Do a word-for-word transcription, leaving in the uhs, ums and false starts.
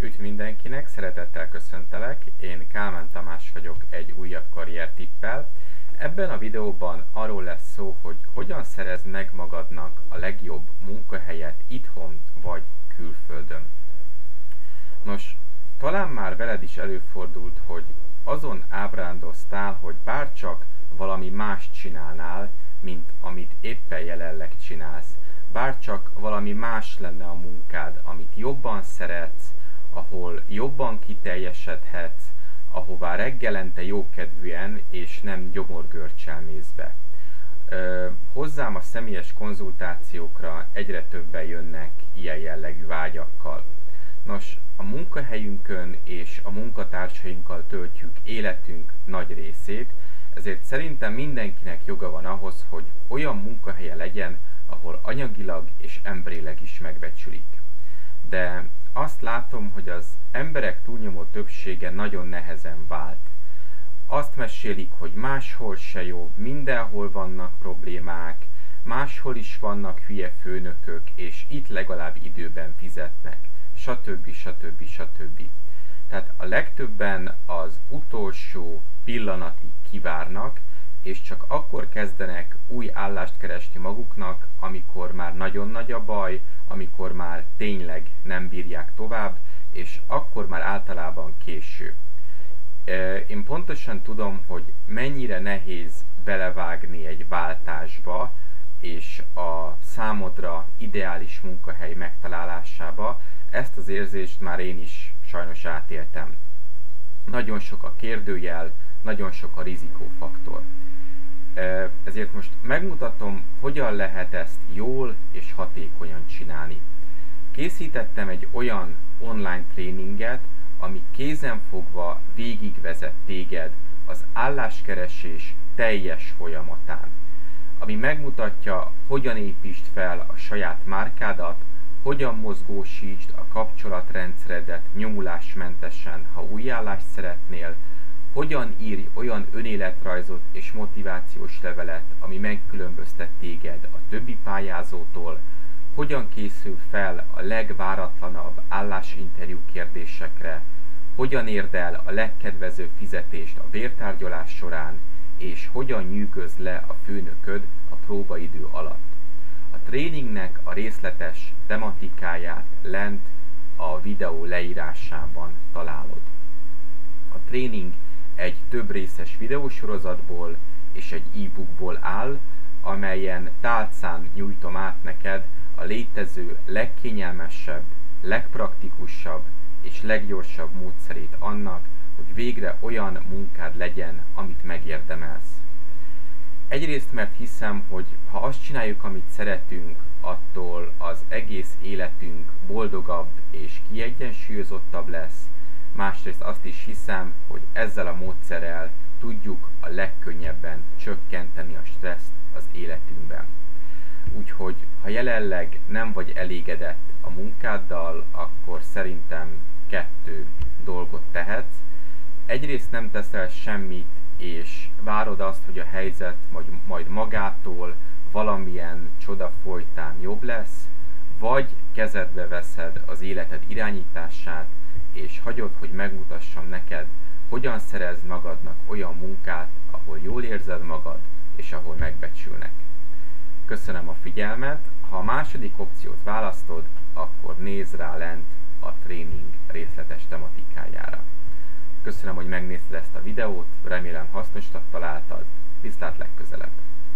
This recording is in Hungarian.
Üdv mindenkinek, szeretettel köszöntelek, én Kálmán Tamás vagyok egy újabb karriertippel. Ebben a videóban arról lesz szó, hogy hogyan szerezd meg magadnak a legjobb munkahelyet itthon vagy külföldön. Nos, talán már veled is előfordult, hogy azon ábrándoztál, hogy bárcsak valami mást csinálnál, mint amit éppen jelenleg csinálsz. Bárcsak valami más lenne a munkád, amit jobban szeretsz, ahol jobban kiteljesedhetsz, ahová reggelente jókedvűen és nem gyomorgörcsel mész be. Ö, hozzám a személyes konzultációkra egyre többen jönnek ilyen jellegű vágyakkal. Nos, a munkahelyünkön és a munkatársainkkal töltjük életünk nagy részét, ezért szerintem mindenkinek joga van ahhoz, hogy olyan munkahelye legyen, ahol anyagilag és emberileg is megbecsülik. De azt látom, hogy az emberek túlnyomó többsége nagyon nehezen vált. Azt mesélik, hogy máshol se jó, mindenhol vannak problémák, máshol is vannak hülye főnökök, és itt legalább időben fizetnek, stb. stb. stb. Tehát a legtöbben az utolsó pillanatig kivárnak, és csak akkor kezdenek új állást keresni maguknak, amikor már nagyon nagy a baj, amikor már tényleg nem bírják tovább, és akkor már általában késő. Én pontosan tudom, hogy mennyire nehéz belevágni egy váltásba, és a számodra ideális munkahely megtalálásába. Ezt az érzést már én is sajnos átéltem. Nagyon sok a kérdőjel, nagyon sok a rizikófaktor. Ezért most megmutatom, hogyan lehet ezt jól és hatékonyan csinálni. Készítettem egy olyan online tréninget, ami kézenfogva végigvezet téged az álláskeresés teljes folyamatán, ami megmutatja, hogyan építsd fel a saját márkádat, hogyan mozgósítsd a kapcsolatrendszeredet nyomulásmentesen, ha új állást szeretnél, hogyan írj olyan önéletrajzot és motivációs levelet, ami megkülönböztet téged a többi pályázótól, hogyan készül fel a legváratlanabb állásinterjú kérdésekre, hogyan érd el a legkedvezőbb fizetést a bértárgyalás során, és hogyan nyűgözd le a főnököd a próbaidő alatt. A tréningnek a részletes tematikáját lent a videó leírásában találod. A tréning egy több részes videósorozatból és egy e-bookból áll, amelyen tálcán nyújtom át neked a létező legkényelmesebb, legpraktikusabb és leggyorsabb módszerét annak, hogy végre olyan munkád legyen, amit megérdemelsz. Egyrészt mert hiszem, hogy ha azt csináljuk, amit szeretünk, attól az egész életünk boldogabb és kiegyensúlyozottabb lesz. Másrészt azt is hiszem, hogy ezzel a módszerrel tudjuk a legkönnyebben csökkenteni a stresszt az életünkben. Úgyhogy, ha jelenleg nem vagy elégedett a munkáddal, akkor szerintem kettő dolgot tehetsz. Egyrészt nem teszel semmit, és várod azt, hogy a helyzet majd, majd magától valamilyen csoda folytán jobb lesz, vagy kezedbe veszed az életed irányítását, és hagyod, hogy megmutassam neked, hogyan szerezd magadnak olyan munkát, ahol jól érzed magad, és ahol megbecsülnek. Köszönöm a figyelmet, ha a második opciót választod, akkor nézz rá lent a tréning részletes tematikájára. Köszönöm, hogy megnézted ezt a videót, remélem hasznosnak találtad, viszlát legközelebb!